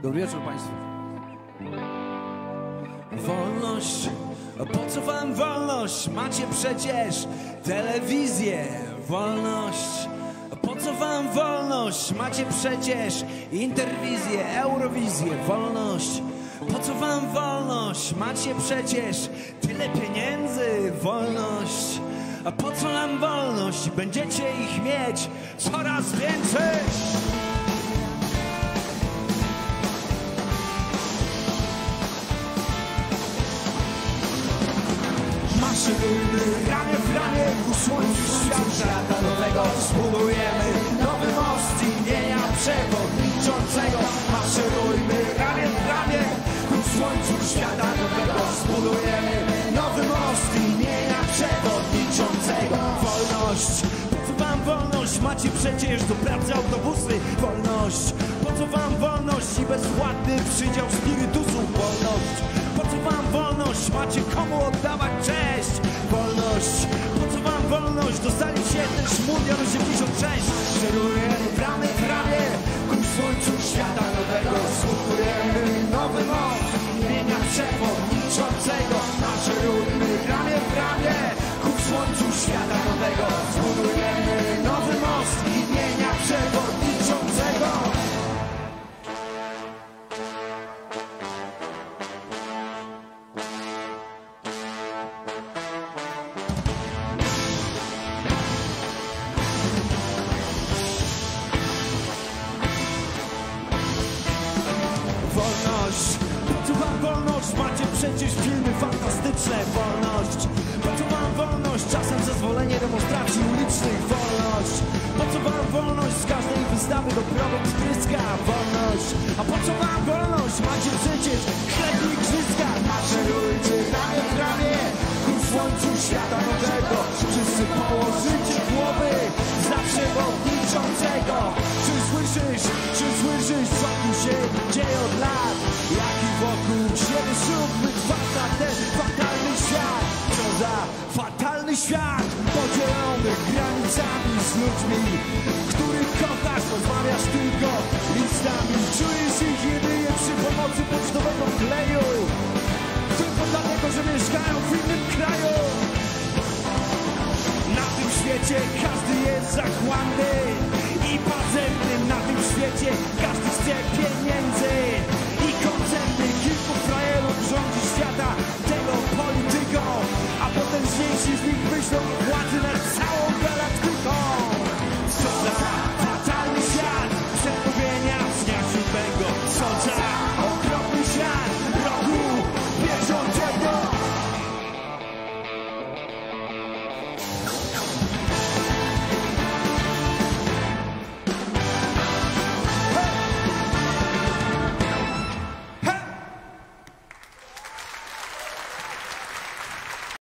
Dobry wieczór Państwu. Wolność, po co wam wolność? Macie przecież telewizję. Wolność, po co wam wolność? Macie przecież interwizję, Eurowizję. Wolność, po co wam wolność? Macie przecież tyle pieniędzy. Wolność, a po co nam wolność? Będziecie ich mieć coraz więcej. Maszerujmy ramię w ramię ku słońcu świata nowego. Zbudujemy nowy most imienia przewodniczącego. Maszerujmy ramię w ramię ku słońcu świata nowego. Zbudujemy nowy most imienia przewodniczącego. Wolność, po co wam wolność? Macie przecież do pracy autobusy. Wolność, po co wam wolność i bezpłatny przydział spirytusu. Wolność, po co wam wolność? Macie komu oddawać cześć. Wolność, po co wam wolność? Dostaliście też mundial 86. Szerujemy ramię w ramię ku słońcu świata nowego. Zbudujemy nowy most imienia przewodniczącego. Maszerujmy ramię w ramię ku słońcu świata nowego. Zbudujemy nowy most imienia przewodniczącego. Wolność, po co wam wolność? Macie przecież filmy fantastyczne. Wolność, po co wam wolność? Czasem zezwolenie demonstracji ulicznych. Wolność, po co wam wolność? Z każdej wystawy do program spryska. Wolność, a po co wam wolność? Macie przecież chleb i grzystka. Maszerujcie ramię w ramię ku słońcu świata nowego. Wszyscy położycie głowy za przewodniczącego. Czy słyszysz, co tu się dzieje od lat? Jaki wokół siebie szum wytwarza ten fatalny świat? Co za fatalny świat? Podzielony granicami z ludźmi, których kochasz, rozmawiasz tylko listami. Czujesz ich jedynie przy pomocy pocztowego kleju, tylko dlatego, że mieszkają w innym kraju. Na tym świecie każdy jest zachłanny i pazerny. Na tym świecie każdy chce pieniędzy i koncerny. Kilku frajerów rządzi świata tego polityką, a potężniejsi z nich myślą o władzy nad całą galaktyką.